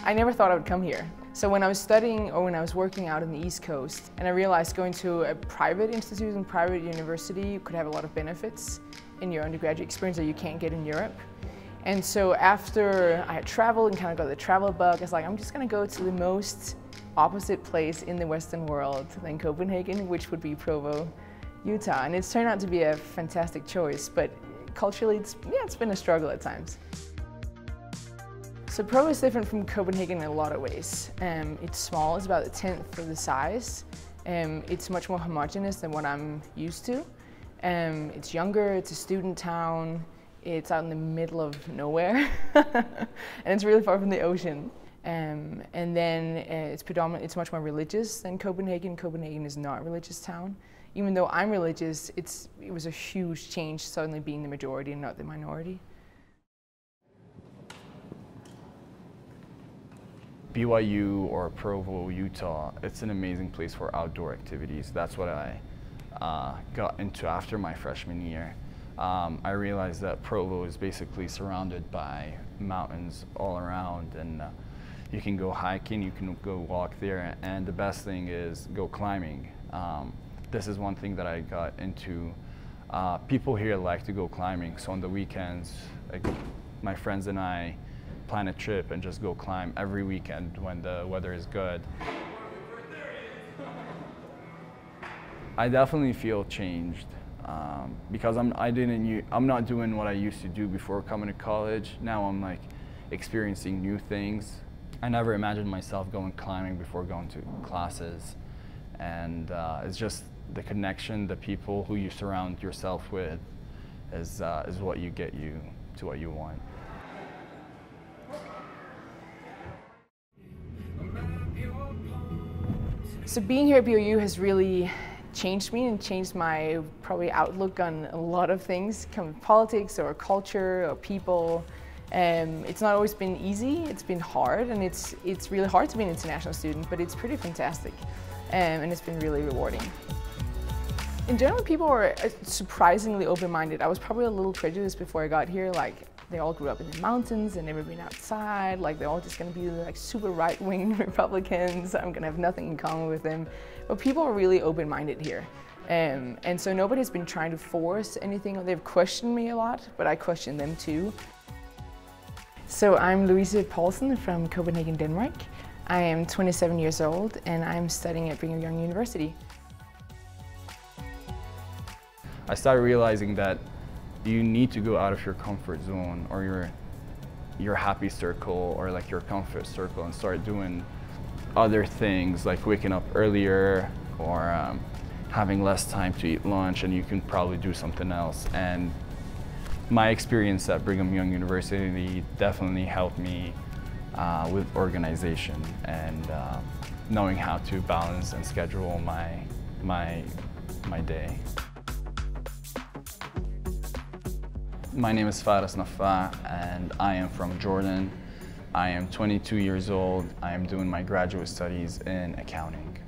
I never thought I would come here. So when I was studying or when I was working out in the East Coast, and I realized going to a private institution, private university could have a lot of benefits in your undergraduate experience that you can't get in Europe. And so after I had traveled and kind of got the travel bug, I was like, I'm just going to go to the most opposite place in the Western world than Copenhagen, which would be Provo, Utah. And it's turned out to be a fantastic choice, but culturally, it's been a struggle at times. So Provo is different from Copenhagen in a lot of ways. It's small, it's about a tenth of the size. It's much more homogeneous than what I'm used to. It's younger, it's a student town, it's out in the middle of nowhere, and it's really far from the ocean. And then it's much more religious than Copenhagen. Copenhagen is not a religious town. Even though I'm religious, it was a huge change suddenly being the majority and not the minority. BYU or Provo, Utah, it's an amazing place for outdoor activities. That's what I got into after my freshman year. I realized that Provo is basically surrounded by mountains all around, and you can go hiking, you can go walk there, and the best thing is go climbing. This is one thing that I got into. People here like to go climbing, so on the weekends, my friends and I plan a trip and just go climb every weekend when the weather is good. I definitely feel changed because I'm not doing what I used to do before coming to college. Now I'm like experiencing new things. I never imagined myself going climbing before going to classes, and it's just the connection, the people who you surround yourself with is what get you to what you want. So being here at BYU has really changed me and changed my probably outlook on a lot of things, politics or culture or people. It's not always been easy, it's been hard, and it's really hard to be an international student, but it's pretty fantastic, and it's been really rewarding. In general, people are surprisingly open-minded. I was probably a little prejudiced before I got here, like they all grew up in the mountains and never been outside, like they're all just going to be like super right-wing Republicans, I'm going to have nothing in common with them. But people are really open-minded here. And so nobody's been trying to force anything. They've questioned me a lot, but I question them too. So I'm Louise Poulsen from Copenhagen, Denmark. I am 27 years old and I'm studying at Brigham University. I started realizing that you need to go out of your comfort zone or your happy circle or like your comfort circle and start doing other things like waking up earlier or having less time to eat lunch, and you can probably do something else. And my experience at Brigham Young University definitely helped me with organization and knowing how to balance and schedule my day. My name is Faris Nafa and I am from Jordan. I am 22 years old. I am doing my graduate studies in accounting.